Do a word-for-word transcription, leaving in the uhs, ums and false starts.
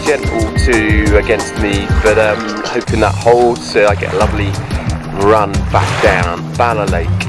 gentle to against me, but um, hoping that holds so I get a lovely run back down Bala Lake.